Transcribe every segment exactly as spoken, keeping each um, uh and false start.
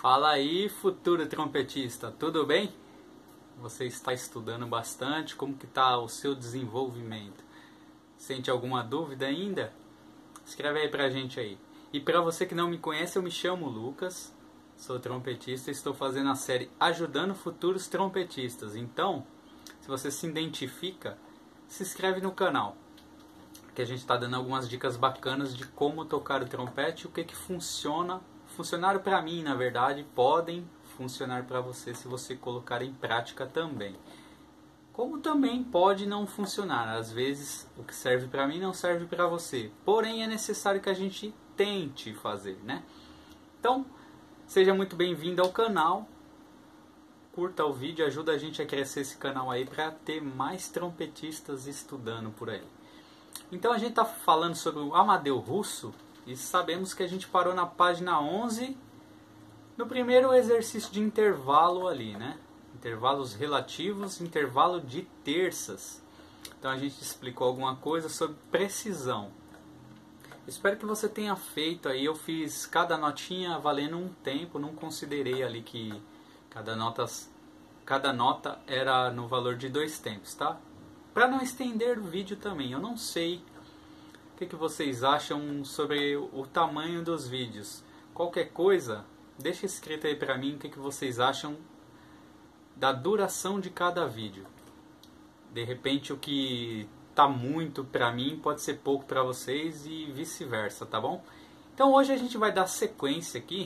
Fala aí, futuro trompetista, tudo bem? Você está estudando bastante, como que está o seu desenvolvimento? Sente alguma dúvida ainda? Escreve aí pra gente aí. E para você que não me conhece, eu me chamo Lucas, sou trompetista e estou fazendo a série Ajudando Futuros Trompetistas. Então, se você se identifica, se inscreve no canal, que a gente está dando algumas dicas bacanas de como tocar o trompete, o que que funciona. Funcionaram para mim, na verdade, podem funcionar para você se você colocar em prática também. Como também pode não funcionar, às vezes o que serve para mim não serve para você. Porém é necessário que a gente tente fazer, né? Então, seja muito bem-vindo ao canal. Curta o vídeo, ajuda a gente a crescer esse canal aí para ter mais trompetistas estudando por aí. Então a gente está falando sobre o Amadeu Russo e sabemos que a gente parou na página onze, no primeiro exercício de intervalo ali, né? Intervalos relativos, intervalo de terças. Então a gente explicou alguma coisa sobre precisão. Espero que você tenha feito aí, eu fiz cada notinha valendo um tempo, não considerei ali que cada nota, cada nota era no valor de dois tempos, tá? Para não estender o vídeo também, eu não sei o que, que vocês acham sobre o tamanho dos vídeos. Qualquer coisa, deixa escrito aí para mim o que, que vocês acham da duração de cada vídeo. De repente o que tá muito para mim pode ser pouco para vocês e vice-versa, tá bom? Então hoje a gente vai dar sequência aqui,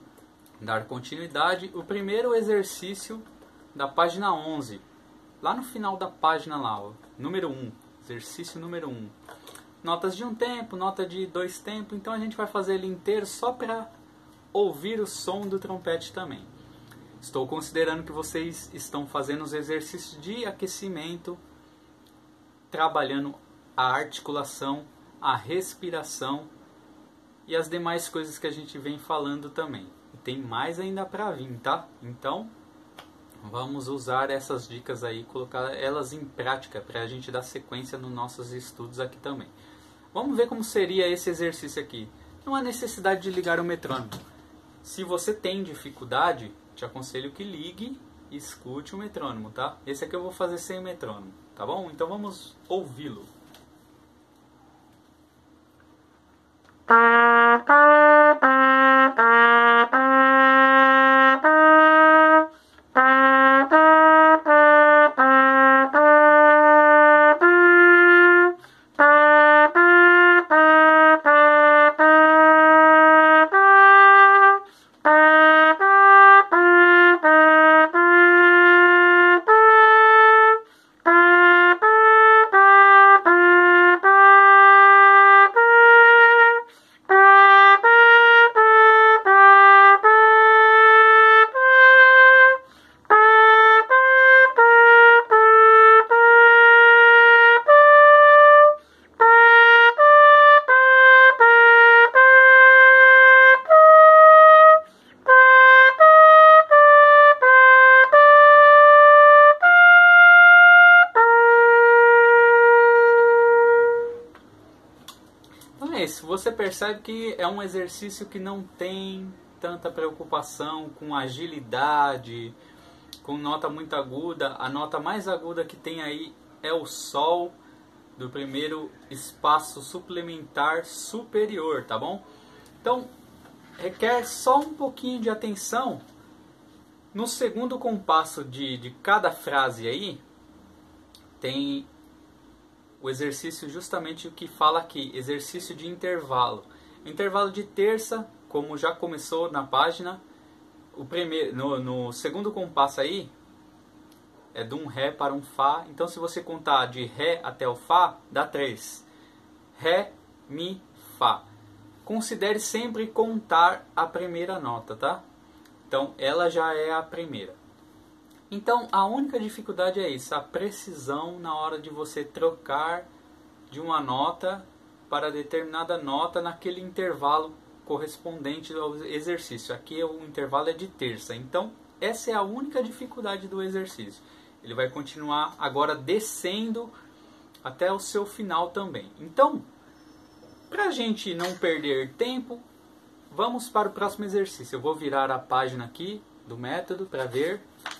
dar continuidade. O primeiro exercício da página onze. Lá no final da página lá, ó, número um, exercício número um. Notas de um tempo, nota de dois tempos, então a gente vai fazer ele inteiro só para ouvir o som do trompete também. Estou considerando que vocês estão fazendo os exercícios de aquecimento, trabalhando a articulação, a respiração e as demais coisas que a gente vem falando também. E tem mais ainda para vir, tá? Então, vamos usar essas dicas aí, colocar elas em prática para a gente dar sequência nos nossos estudos aqui também. Vamos ver como seria esse exercício aqui. Não há necessidade de ligar o metrônomo. Se você tem dificuldade, te aconselho que ligue e escute o metrônomo, tá? Esse aqui eu vou fazer sem o metrônomo, tá bom? Então vamos ouvi-lo. Você percebe que é um exercício que não tem tanta preocupação com agilidade, com nota muito aguda. A nota mais aguda que tem aí é o Sol do primeiro espaço suplementar superior, tá bom? Então, requer só um pouquinho de atenção. No segundo compasso de, de cada frase aí, tem o exercício justamente o que fala aqui, exercício de intervalo. Intervalo de terça, como já começou na página, o primeiro, no, no segundo compasso aí, é de um Ré para um Fá. Então se você contar de Ré até o Fá, dá três. Ré, Mi, Fá. Considere sempre contar a primeira nota, tá? Então ela já é a primeira. Então, a única dificuldade é isso, a precisão na hora de você trocar de uma nota para determinada nota naquele intervalo correspondente ao exercício. Aqui o intervalo é de terça, então essa é a única dificuldade do exercício. Ele vai continuar agora descendo até o seu final também. Então, para a gente não perder tempo, vamos para o próximo exercício. Eu vou virar a página aqui do método para ver.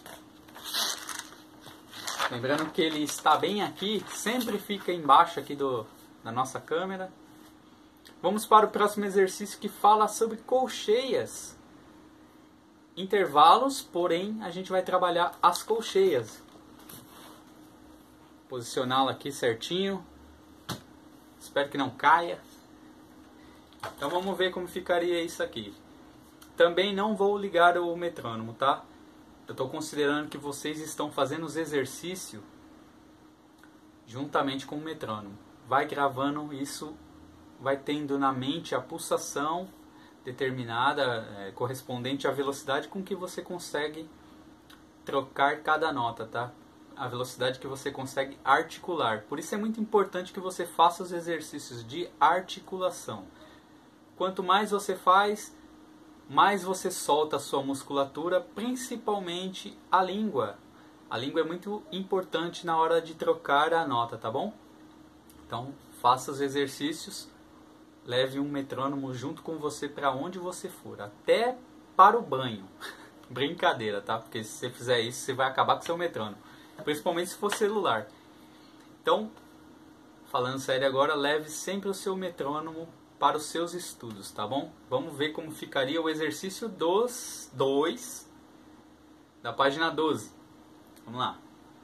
Lembrando que ele está bem aqui, sempre fica embaixo aqui do, da nossa câmera. Vamos para o próximo exercício que fala sobre colcheias. Intervalos, porém a gente vai trabalhar as colcheias. Posicioná-la aqui certinho. Espero que não caia. Então vamos ver como ficaria isso aqui. Também não vou ligar o metrônomo, tá? Eu estou considerando que vocês estão fazendo os exercícios juntamente com o metrônomo. Vai gravando isso, vai tendo na mente a pulsação determinada, é, correspondente à velocidade com que você consegue trocar cada nota, tá? A velocidade que você consegue articular. Por isso é muito importante que você faça os exercícios de articulação. Quanto mais você faz, mais você solta a sua musculatura, principalmente a língua. A língua é muito importante na hora de trocar a nota, tá bom? Então, faça os exercícios, leve um metrônomo junto com você para onde você for, até para o banho. Brincadeira, tá? Porque se você fizer isso, você vai acabar com o seu metrônomo, principalmente se for celular. Então, falando sério agora, leve sempre o seu metrônomo para os seus estudos, tá bom? Vamos ver como ficaria o exercício dos dois da página doze. Vamos lá.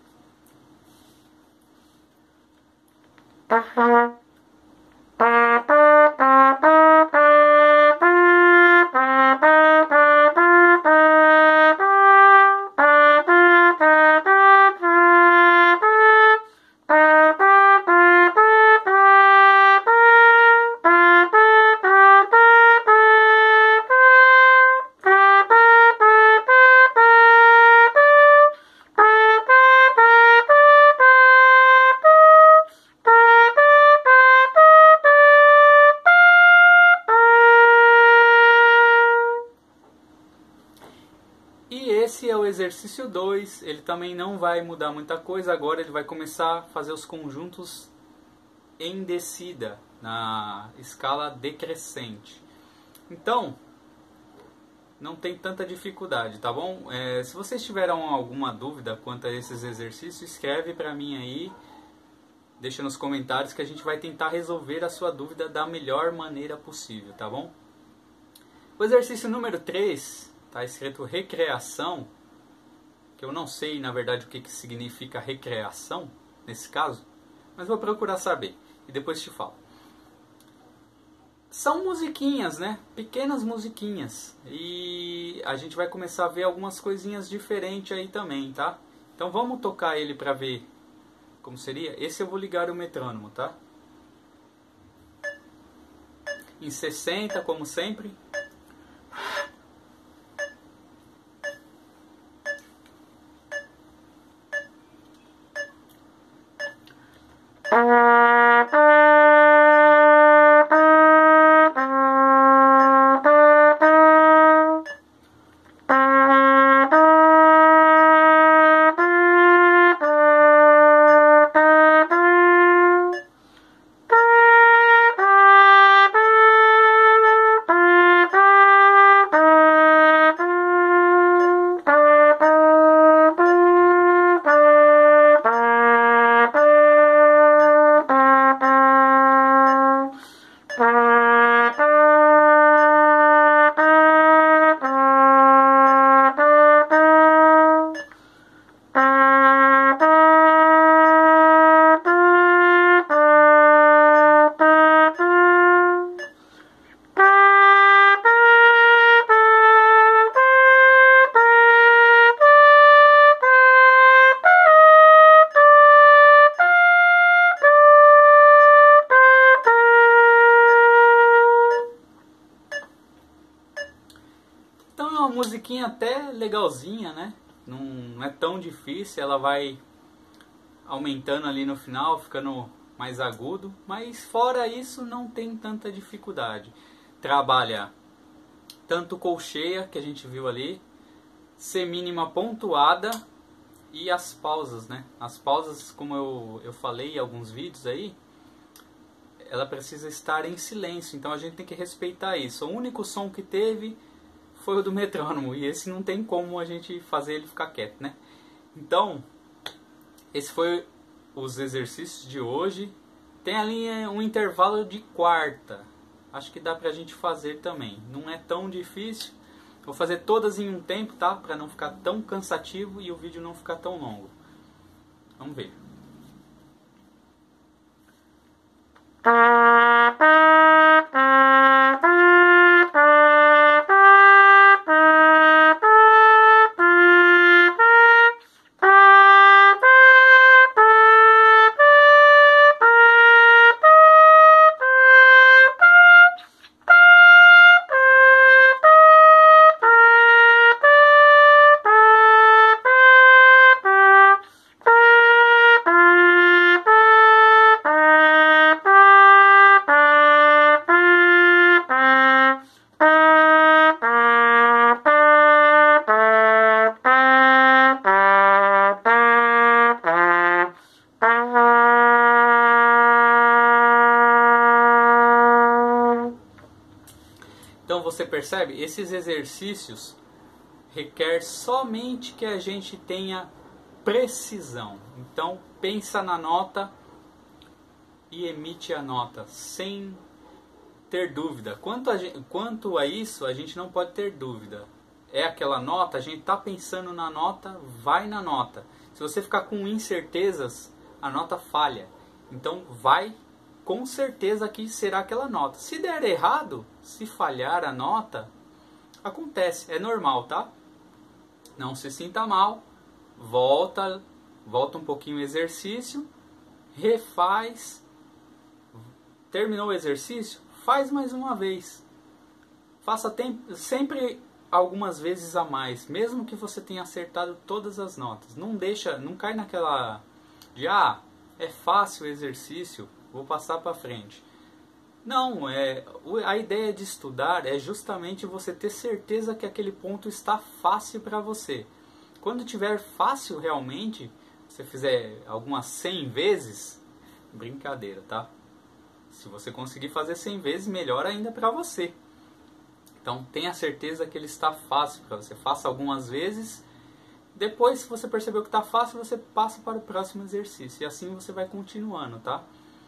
E esse é o exercício dois, ele também não vai mudar muita coisa, agora ele vai começar a fazer os conjuntos em descida, na escala decrescente. Então, não tem tanta dificuldade, tá bom? É, se vocês tiverem alguma dúvida quanto a esses exercícios, escreve para mim aí, deixa nos comentários que a gente vai tentar resolver a sua dúvida da melhor maneira possível, tá bom? O exercício número três... está escrito recreação, que eu não sei na verdade o que, que significa recreação nesse caso, mas vou procurar saber e depois te falo. São musiquinhas, né? Pequenas musiquinhas, e a gente vai começar a ver algumas coisinhas diferentes aí também, tá? Então vamos tocar ele para ver como seria. Esse eu vou ligar o metrônomo, tá? Em sessenta, como sempre. Musiquinha até legalzinha, né? Não, não é tão difícil, ela vai aumentando ali no final, ficando mais agudo, mas fora isso não tem tanta dificuldade. Trabalha tanto colcheia, que a gente viu ali, semínima pontuada e as pausas, né? As pausas, como eu, eu falei em alguns vídeos aí, ela precisa estar em silêncio, então a gente tem que respeitar isso. O único som que teve foi o do metrônomo, e esse não tem como a gente fazer ele ficar quieto, né? Então, esse foi os exercícios de hoje. Tem ali um intervalo de quarta, acho que dá pra gente fazer também, não é tão difícil. Vou fazer todas em um tempo, tá? Pra não ficar tão cansativo e o vídeo não ficar tão longo. Vamos ver. Então você percebe, esses exercícios requer somente que a gente tenha precisão. Então pensa na nota e emite a nota sem ter dúvida. Quanto a, gente, quanto a isso, a gente não pode ter dúvida. É aquela nota, a gente está pensando na nota, vai na nota. Se você ficar com incertezas, a nota falha. Então vai com certeza que será aquela nota. Se der errado, se falhar a nota, acontece, é normal, tá? Não se sinta mal, volta, volta um pouquinho o exercício, refaz, terminou o exercício, faz mais uma vez. Faça tempo, sempre algumas vezes a mais, mesmo que você tenha acertado todas as notas. Não deixa, não cai naquela de ah, é fácil o exercício, vou passar para frente. Não, é, a ideia de estudar é justamente você ter certeza que aquele ponto está fácil para você. Quando tiver fácil realmente, você fizer algumas cem vezes, brincadeira, tá? Se você conseguir fazer cem vezes, melhor ainda para você. Então tenha certeza que ele está fácil para você. Faça algumas vezes. Depois, se você percebeu que está fácil, você passa para o próximo exercício. E assim você vai continuando, tá?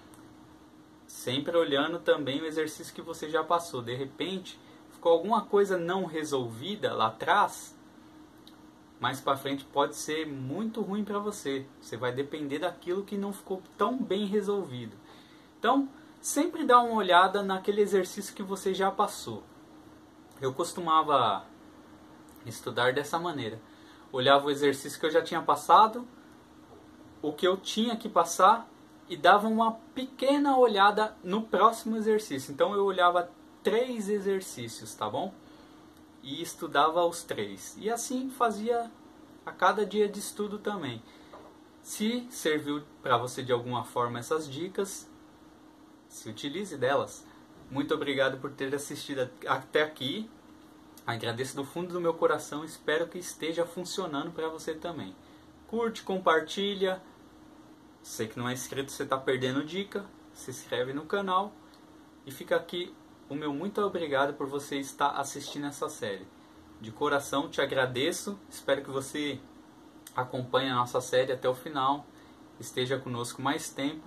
Sempre olhando também o exercício que você já passou. De repente, ficou alguma coisa não resolvida lá atrás, mais para frente pode ser muito ruim para você. Você vai depender daquilo que não ficou tão bem resolvido. Então, sempre dá uma olhada naquele exercício que você já passou. Eu costumava estudar dessa maneira. Olhava o exercício que eu já tinha passado, o que eu tinha que passar, e dava uma pequena olhada no próximo exercício. Então eu olhava três exercícios, tá bom? E estudava os três. E assim fazia a cada dia de estudo também. Se serviu para você de alguma forma essas dicas, se utilize delas. Muito obrigado por ter assistido até aqui. Agradeço do fundo do meu coração. Espero que esteja funcionando para você também. Curte, compartilha. Sei que não é inscrito, você está perdendo dica. Se inscreve no canal. E fica aqui o meu muito obrigado por você estar assistindo essa série. De coração te agradeço. Espero que você acompanhe a nossa série até o final. Esteja conosco mais tempo.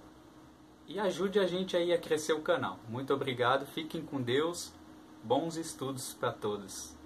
E ajude a gente aí a crescer o canal. Muito obrigado. Fiquem com Deus. Bons estudos para todos.